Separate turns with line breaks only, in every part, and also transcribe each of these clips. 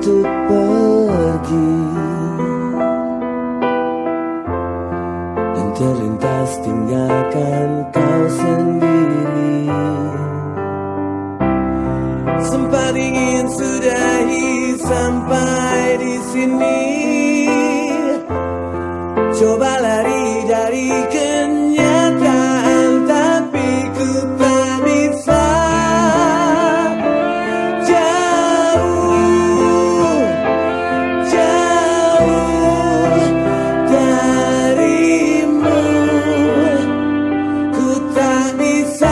untuk pergi, dan terlintas tinggalkan kau sendiri. Sempat ingin sudahi sampai di sini, coba lari dari kenyataan, tapi ku tak bisa. Jauh, jauh darimu, ku tak bisa.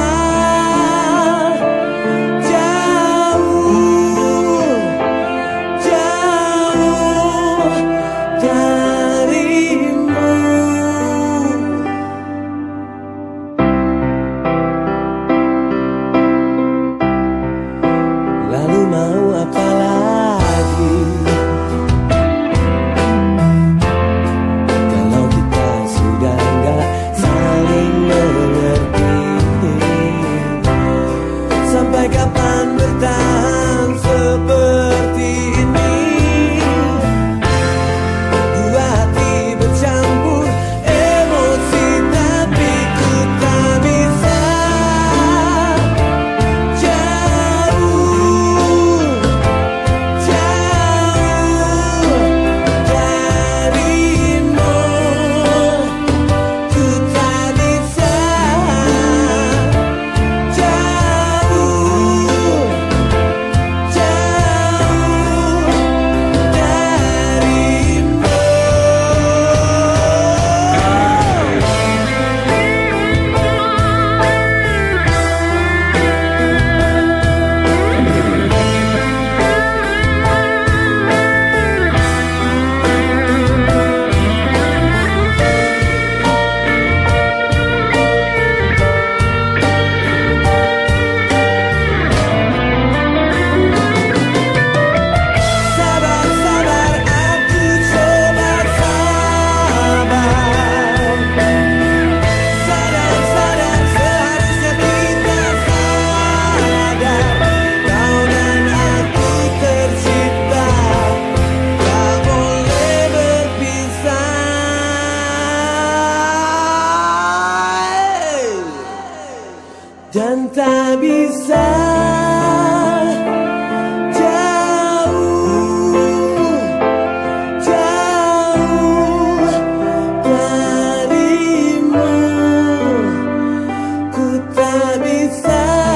Lalu mau apa lagi kalau kita sudah gak saling mengerti? Sampai kapan bertahan seperti ini? Dua hati bercampur emosi, tapi ku tak bisa. Dan tak bisa jauh, jauh darimu, ku tak bisa.